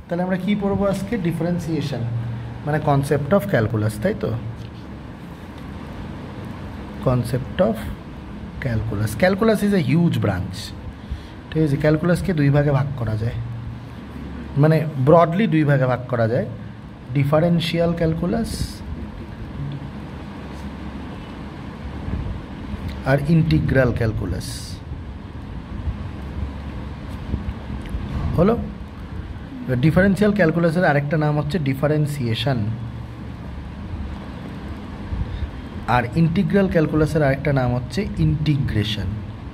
তাহলে আমরা কি পড়বো আজকে? ডিফারেন্সিয়েশন, মানে কনসেপ্ট অফ ক্যালকুলাস, তাই তো? Concept of calculus. Calculus is a huge branch, ঠিক আছে? ক্যালকুলাসকে দুই ভাগে ভাগ করা যায়, মানে ব্রডলি দুই ভাগে ভাগ করা যায়, ডিফারেন্সিয়াল ক্যালকুলাস আর ইন্টিগ্রাল ক্যালকুলাস। হলো? ডিফারেন্সিয়াল ক্যালকুলাসের আরেকটা নাম হচ্ছে ডিফারেন্সিয়েশন, আর ইন্টিগ্রাল ক্যালকুলাসের আরেকটা নাম হচ্ছে ইন্টিগ্রেশন।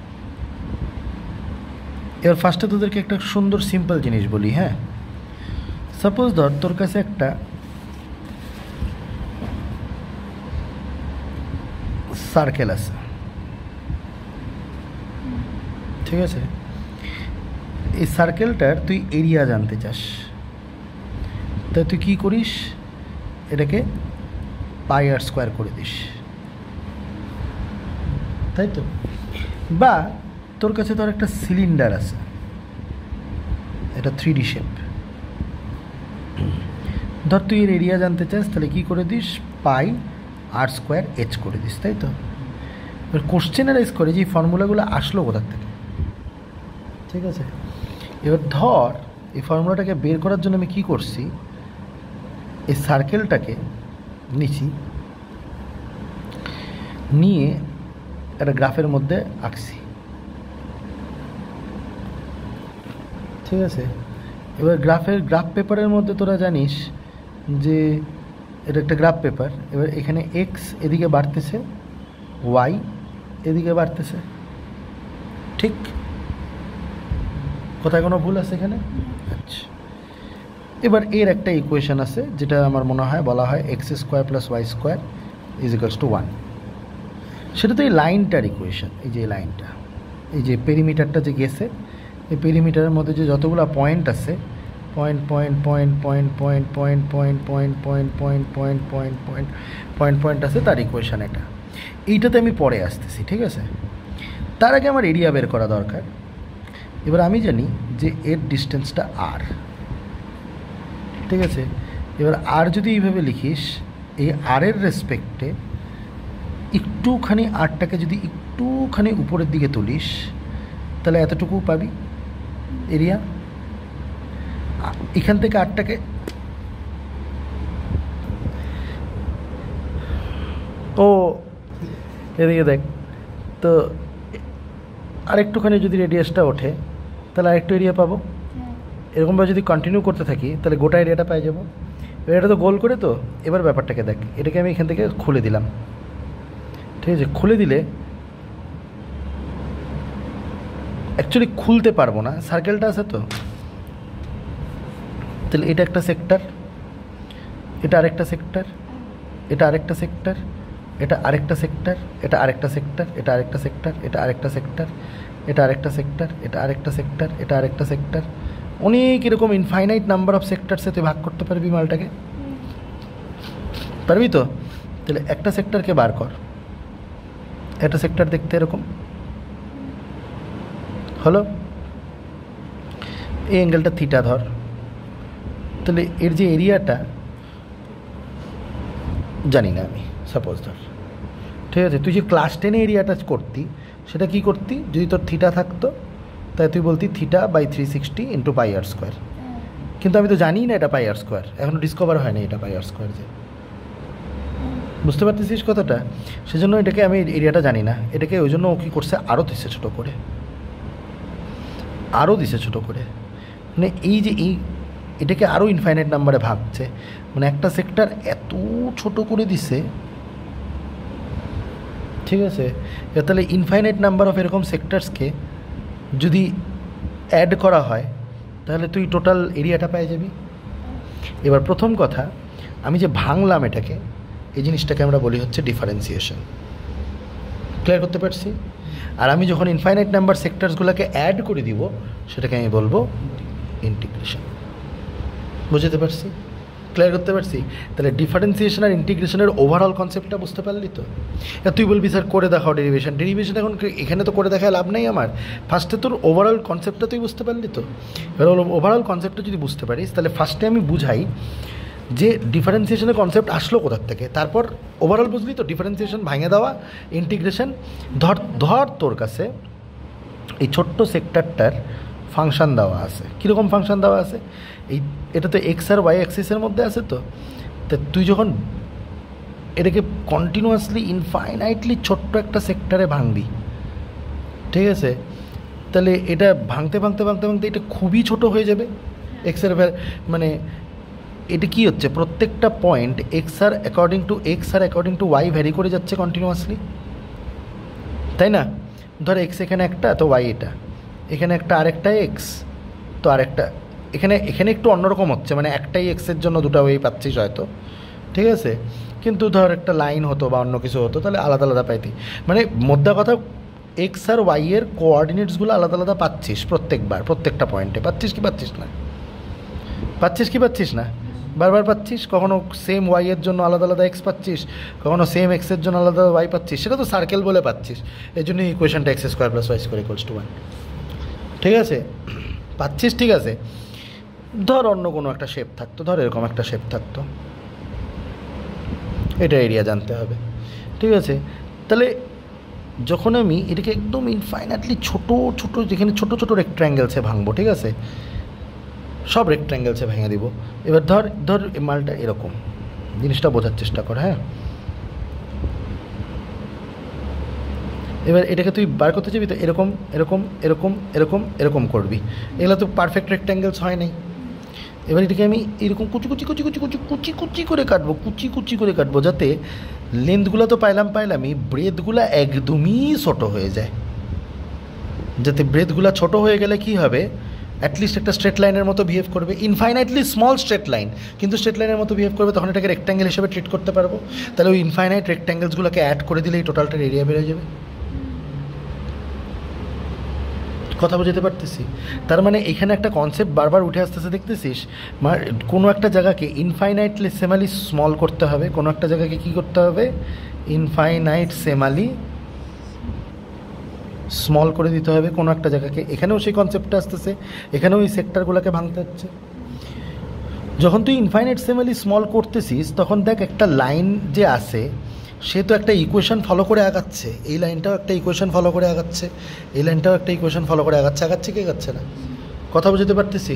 এবার ফার্স্টে তোদেরকে একটা সুন্দর সিম্পল জিনিস বলি, হ্যাঁ? সাপোজ ধর তোর কাছে একটা সার্কেল আছে, ঠিক আছে? এই সার্কেলটার তুই এরিয়া জানতে চাস, তাই তুই কী করিস? এটাকে পাই আর স্কোয়ার করে দিস, তাই তো? বা তোর কাছে তোর একটা সিলিন্ডার আছে, এটা 3D শেপ, ধর তুই এর এরিয়া জানতে চাস, তাহলে কী করে দিস? পাই আর স্কোয়ার এইচ করে দিস, তাই তো? এবার কোশ্চেনারাইজ করে যে ফর্মুলাগুলো আসলো কোথার থেকে, ঠিক আছে? এবার ধর এই ফর্মুলাটাকে বের করার জন্য আমি কী করছি? এই সার্কেলটাকে নিচ্ছি, নিয়ে একটা গ্রাফের মধ্যে আঁকছি, ঠিক আছে? এবার গ্রাফ পেপারের মধ্যে তোরা জানিস যে এটা একটা গ্রাফ পেপার। এবার এখানে এক্স এদিকে বাড়তেছে, ওয়াই এদিকে বাড়তেছে, ঠিক? কোথায় কোনো ভুল আছে এখানে? আচ্ছা, এবার এর একটা ইকুয়েশন আছে যেটা আমার মনে হয় বলা হয় x square plus y square is equals to 1। সেটা তো এই লাইনটার ইকুয়েশন। এই যে লাইনটা, এই যে পেরিমিটারটা যে গেছে, এই পেরিমিটারের মধ্যে যে যতগুলো পয়েন্ট আছে, point point point point point point point point point point point point point point point আছে, তার ইকুয়েশন এটা। এইটাতে আমি পরে আসতেছি, ঠিক আছে? তার আগে আমার এরিয়া বের করা দরকার। এবার আমি জানি যে এর ডিস্টেন্সটা আর, ঠিক আছে? এবার আর যদি এইভাবে লিখিস, এই আরের রেসপেক্টে একটুখানি আরটাকে যদি একটুখানি উপরের দিকে তুলিস, তাহলে এতটুকু পাবি এরিয়া। এখান থেকে আরটাকে ও এদিকে দেখ তো, আরেকটুখানি যদি রেডিয়াসটা ওঠে তাহলে আরেকটু এরিয়া পাবো। এরকমভাবে যদি কন্টিনিউ করতে থাকি তাহলে গোটা এরিয়াটা পাই যাবো। এবার এটা তো গোল করে, তো এবার ব্যাপারটাকে দেখ, এটাকে আমি এখান থেকে খুলে দিলাম, ঠিক আছে? খুলে দিলে অ্যাকচুয়ালি খুলতে পারবো না, সার্কেলটা আছে তো। তাহলে এটা একটা সেক্টর, এটা আরেকটা সেক্টর, এটা আরেকটা সেক্টর, এটা আরেকটা সেক্টর, এটা আরেকটা সেক্টর, এটা আরেকটা সেক্টর, এটা আরেকটা সেক্টর, এটা আরেকটা সেক্টর, এটা আরেকটা সেক্টর, এটা আরেকটা সেক্টর। অনেক এরকম ইনফাইনাইট নাম্বার অফ সেক্টরসে তুই ভাগ করতে পারবি মালটাকে, পারবি তো? তাহলে একটা সেক্টরকে বার কর, একটা সেক্টর দেখতে এরকম হলো, এই অ্যাঙ্গেলটা থিটা ধর, তাহলে এর যে এরিয়াটা জানি না আমি, সাপোজ ধর, ঠিক আছে? তুই যে ক্লাস 10-এ এরিয়াটা করতি, সেটা কি করতি? যদি তোর থিটা থাকতো তাই তুই বলতি theta by 360 into pi r square. কিন্তু আমি তো জানি না এটা পাই আর স্কোয়ার, এখনও ডিসকভার হয়নি এটা পাই আর স্কোয়ার যে, বুঝতে পারতেছিস কথাটা? সেজন্য এটাকে আমি এরিয়াটা জানি না, এটাকে ওই জন্য ও কী করছে, আরও দিছে ছোটো করে, আরও দিছে ছোটো করে, মানে এই যে এটাকে আরও ইনফাইনাইট নাম্বারে ভাগছে, মানে একটা সেক্টর এত ছোট করে দিছে, ঠিক আছে? তাহলে ইনফাইনাইট নাম্বার অফ এরকম সেক্টরসকে যদি অ্যাড করা হয় তাহলে তুই টোটাল এরিয়াটা পেয়ে যাবি। এবার প্রথম কথা, আমি যে ভাঙলাম এটাকে, এই জিনিসটাকে আমরা বলি হচ্ছে ডিফারেন্সিয়েশন। ক্লিয়ার করতে পারছি? আর আমি যখন ইনফাইনাইট নাম্বার সেক্টরসগুলোকে অ্যাড করে দিব, সেটাকে আমি বলবো ইন্টিগ্রেশন। বুঝতে পারছি? ক্লিয়ার করতে পারছি? তাহলে ডিফারেন্সিয়েশন আর ইন্টিগ্রেশনের ওভারঅল কনসেপ্টটা বুঝতে পারলি তো? তুই বলবি স্যার করে দেখাও ডেরিভেশন এখন এখানে তো করে দেখায় লাভ নেই আমার। ফার্স্টে তোর ওভারঅল কনসেপ্টটা তুই বুঝতে পারলি তো? এবার ওভারঅল কনসেপ্টটা যদি বুঝতে পারিস তাহলে ফার্স্টে আমি বুঝাই যে ডিফারেন্সিয়েশনের কনসেপ্ট আসলো কোথার থেকে, তারপর ওভারঅল বুঝলি তো ডিফারেন্সিয়েশন ভাঙে দেওয়া, ইন্টিগ্রেশন। ধর তোর কাছে এই ছোট্ট সেক্টরটার ফাংশান দেওয়া আছে। কীরকম ফাংশান দেওয়া আছে? এটা তো এক্স আর ওয়াই অ্যাক্সিসের মধ্যে আছে। তো তুই যখন এটাকে কন্টিনিউয়াসলি ইনফাইনাইটলি ছোট্ট একটা সেক্টরে ভাঙবি, ঠিক আছে, তাহলে এটা ভাঙতে এটা খুবই ছোট হয়ে যাবে। এক্সের মানে এটা কি হচ্ছে, প্রত্যেকটা পয়েন্ট এক্স আর অ্যাকর্ডিং টু ওয়াই ভ্যারি করে যাচ্ছে কন্টিনিউয়াসলি, তাই না? ধর এক্স এখানে একটা, তো ওয়াই এটা, এখানে একটা আরেকটা এক্স, তো আরেকটা এখানে একটু অন্যরকম হচ্ছে, মানে একটাই এক্সের জন্য দুটো ওয়াই পাচ্ছিস হয়তো, ঠিক আছে, কিন্তু ধর একটা লাইন হতো বা অন্য কিছু হতো তাহলে আলাদা আলাদা পাইতি। মানে মোদ্দা কথা এক্স আর ওয়াইয়ের কোঅর্ডিনেটসগুলো আলাদা আলাদা পাচ্ছিস প্রত্যেকটা পয়েন্টে। পাচ্ছিস কি পাচ্ছিস না? বারবার পাচ্ছিস। কখনো সেম ওয়াইয়ের জন্য আলাদা আলাদা এক্স পাচ্ছিস, কখনো সেম এক্সের জন্য আলাদা ওয়াই পাচ্ছিস। সেটা তো সার্কেল বলে পাচ্ছিস, এই জন্য ইকুয়েশনটা x square plus y square equals to 1, ঠিক আছে, পাচ্ছিস, ঠিক আছে। ধর অন্য কোনো একটা শেপ থাকতো, ধর এরকম একটা শেপ থাকতো, এটা এরিয়া জানতে হবে, ঠিক আছে। তাহলে যখন আমি এটাকে একদম ইনফাইনাইটলি ছোটো যেখানে ছোটো রেক্ট্রাঙ্গেলসে ভাঙবো, ঠিক আছে, সব রেক্ট্রাঙ্গেলসে ভেঙে দিব। এবার ধর মালটা এরকম, জিনিসটা বোঝার চেষ্টা কর, হ্যাঁ। এবার এটাকে তুই বার করতে চাইবি তো এরকম করবি। এগুলো তো পারফেক্ট রেক্ট্যাঙ্গেলস হয় নাই। এবার এটাকে আমি এরকম কুচি করে কাটবো যাতে লেন্থগুলো তো পাইলামই, ব্রেথগুলো একদমই ছোটো হয়ে যায়। যাতে ব্রেথগুলো ছোট হয়ে গেলে কি হবে, অ্যাটলিস্ট একটা স্ট্রেট লাইনের মতো বিহেভ করবে, ইনফাইনাইটলি স্মল স্ট্রেট লাইন কিন্তু স্ট্রেট লাইনের মতো বিহেভ করবে, তখন এটাকে রেক্ট্যাঙ্গেল হিসেবে ট্রিট করতে পারবো। তাহলে ওই ইনফাইনাইট রেক্ট্যাঙ্গেলসগুলোকে অ্যাড করে দিলে এই টোটালটার এরিয়া বেড়ে যাবে। কথা বুঝতে পারতেছি? তার মানে এখানে একটা কনসেপ্ট বারবার উঠে আসতেছে, দেখতেছিস, কোনো একটা জায়গাকে ইনফাইনাইটলি সেমালি স্মল করতে হবে, কোনো একটা জায়গাকে কী করতে হবে, ইনফাইনাইট সেমালি স্মল করে দিতে হবে কোনো একটা জায়গাকে। এখানেও সেই কনসেপ্টটা আসতেছে, এখানেও এই সেক্টরগুলোকে ভাঙতে হচ্ছে। যখন তুই ইনফাইনাইট সেমালি স্মল করতেছিস তখন দেখ একটা লাইন যে আসে সে তো একটা ইকুয়েশন ফলো করে আগাচ্ছে, এই লাইনটাও একটা ইকুয়েশন ফলো করে আগাচ্ছে, এই লাইনটাও একটা ইকুয়েশন ফলো করে আগাচ্ছে কি আগাচ্ছে না? কথা বুঝতে পারতেছি?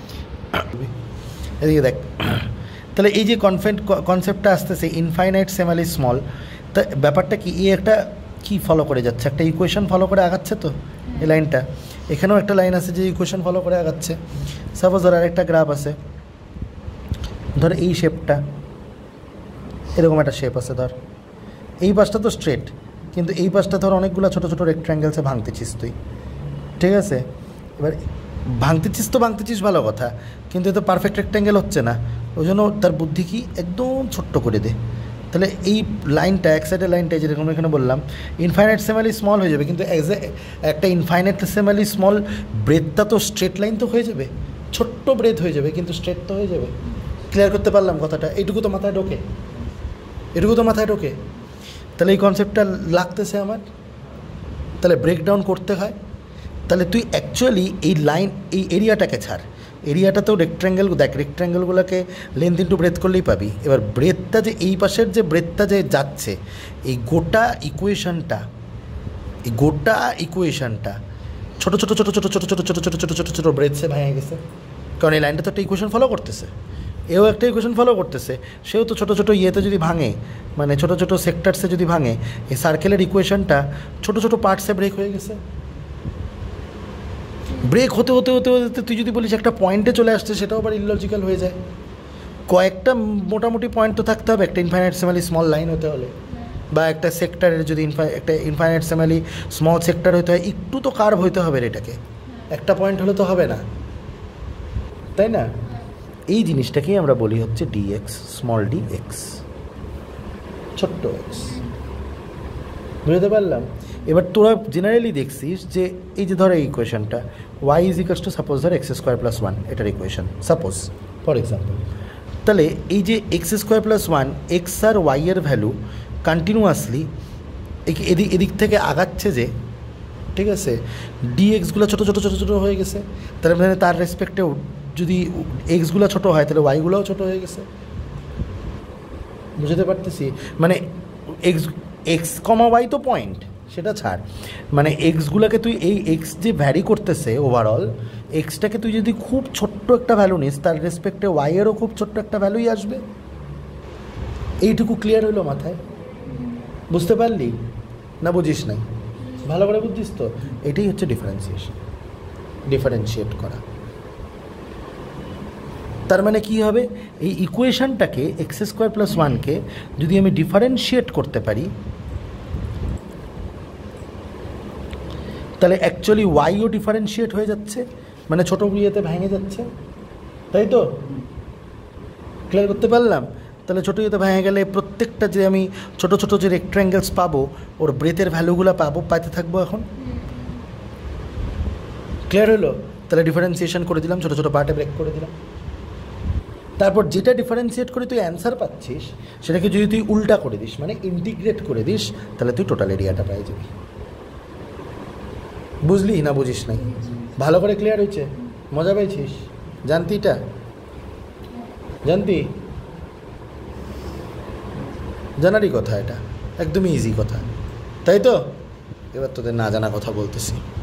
এদিকে দেখ, তাহলে এই যে কনসেপ্টটা আসতেছে ইনফাইনাইট সেমালি স্মল, তা ব্যাপারটা কি, এই একটা কি ফলো করে যাচ্ছে, একটা ইকুয়েশন ফলো করে আগাচ্ছে তো এই লাইনটা। এখানেও একটা লাইন আছে যে ইকুয়েশন ফলো করে আগাচ্ছে। সাপোজ ধর আরেকটা গ্রাফ আছে, ধর এই শেপটা, এরকম একটা শেপ আছে, ধর এই পাশটা তো স্ট্রেট, কিন্তু এই পাশটা ধর অনেকগুলো ছোটো ছোটো রেক্ট্রাঙ্গেলসে ভাঙতেছিস তুই, ঠিক আছে। এবার ভাঙতেছিস ভালো কথা, কিন্তু এ তো পারফেক্ট রেক্ট্যাঙ্গেল হচ্ছে না, ওই জন্য তার বুদ্ধি কি একদম ছোট্ট করে দে। তাহলে এই লাইনটা, এক সাইডের লাইনটা যেরকম এখানে বললাম ইনফাইনাইট সেমালি স্মল হয়ে যাবে, কিন্তু একটা ইনফাইনাইট সেমালি স্মল ব্রেথটা তো স্ট্রেট লাইন তো হয়ে যাবে, ছোট্ট ব্রেথ হয়ে যাবে কিন্তু স্ট্রেট তো হয়ে যাবে। ক্লিয়ার করতে পারলাম কথাটা? এইটুকু তো মাথায় ঢোকে, তাহলে এই কনসেপ্টটা লাগতেছে আমার। তাহলে ব্রেকডাউন করতে হয়, তাহলে তুই অ্যাকচুয়ালি এই লাইন, এই এরিয়াটাকে ছাড়, এরিয়াটাতেও রেক্ট্রাঙ্গেলগুলোকে লেন্থ ইন্টু ব্রেথ করলেই পাবি। এবার ব্রেথটা যে এই পাশের যে ব্রেথটা যে যাচ্ছে, এই গোটা ইকুয়েশনটা ছোটো ছোটো ব্রেথসে ভেঙে গেছে, কারণ এই লাইনটা তো একটা ইকুয়েশন ফলো করতেছে, এও একটা ইকুয়েশন ফলো করতেছে, সেও তো ছোটো ছোটো ইয়েতে যদি ভাঙে, মানে ছোটো ছোটো সেক্টরসে যদি ভাঙে, এই সার্কেলের ইকুয়েশনটা ছোটো ছোটো পার্টসে ব্রেক হয়ে গেছে। ব্রেক হতে তুই যদি বলিস একটা পয়েন্টে চলে আসছে, সেটাও আবার ইললজিক্যাল হয়ে যায়। কয়েকটা মোটামুটি পয়েন্ট তো থাকতে হবে একটা ইনফাইনাইট সেমালি স্মল লাইন হতে হলে, বা একটা সেক্টরের যদি একটা ইনফাইনাইট সেমালি স্মল সেক্টর হতে হয়, একটু তো কার্ভ হইতে হবে এটাকে, একটা পয়েন্ট হলে তো হবে না, তাই না? এই জিনিসটাকেই আমরা বলি হচ্ছে ডিএক্স, স্মল ডি এক্স, ছোট্ট এক্স। বুঝতে পারলাম? এবার তোরা জেনারেলি দেখছিস যে এই যে ধর এই ইকুয়েশনটা y is equals to suppose ধর এক্স স্কোয়ার প্লাস 1, এটার ইকুয়েশন সাপোজ ফর এক্সাম্পল, তাহলে এই যে x square plus one, x আর ওয়াই এর ভ্যালু কন্টিনিউয়াসলি এদিক থেকে আগাচ্ছে যে, ঠিক আছে, ডিএক্সগুলো ছোটো ছোটো ছোটো ছোটো হয়ে গেছে, তার মানে তার রেসপেক্টেও যদি এক্সগুলো ছোটো হয় তাহলে ওয়াইগুলোও ছোটো হয়ে গেছে। বুঝতে পারতেছি? মানে এক্স কমা ওয়াই তো পয়েন্ট, সেটা ছাড়, মানে এক্সগুলোকে তুই এই এক্স যে ভ্যারি করতেছে ওভারঅল, এক্সটাকে তুই যদি খুব ছোট্ট একটা ভ্যালু নিস তার রেসপেক্টে ওয়াইয়েরও খুব ছোট্ট একটা ভ্যালুই আসবে। এইটুকু ক্লিয়ার হলো মাথায়? বুঝতে পারলি না বুঝিস নাই? ভালো করে বুঝছিস তো? এটাই হচ্ছে ডিফারেন্সিয়েশন, ডিফারেন্সিয়েট করা। তার মানে কী হবে, এই ইকুয়েশনটাকে এক্স স্কোয়ার প্লাস ওয়ানকে যদি আমি ডিফারেন্সিয়েট করতে পারি তাহলে অ্যাকচুয়ালি ওয়াইও ডিফারেন্সিয়েট হয়ে যাচ্ছে, মানে ছোটো ইয়েতে ভেঙে যাচ্ছে, তাই তো? ক্লিয়ার করতে পারলাম? তাহলে ছোটো ইয়েতে ভেঙে গেলে প্রত্যেকটা যে আমি ছোটো ছোটো যে রেক্ট্যাঙ্গেলস পাবো ওর ব্রেথের ভ্যালুগুলো পাইতে থাকবো এখন। ক্লিয়ার হলো? তাহলে ডিফারেন্সিয়েশন করে দিলাম, ছোটো ছোটো পার্টে ব্রেক করে দিলাম। তারপর যেটা ডিফারেন্সিয়েট করে তুই অ্যান্সার পাচ্ছিস সেটাকে যদি তুই উল্টা করে দিস, মানে ইন্টিগ্রেট করে দিস, তাহলে তুই টোটাল এরিয়াটা পাই যাবি। বুঝলি না বুঝিস নাই? ভালো করে ক্লিয়ার হয়েছে? মজা পেয়েছিস? জানতি এটা? জানতি? জানারই কথা, এটা একদমই ইজি কথা, তাই তো? এবার তোদের না জানা কথা বলতেছি।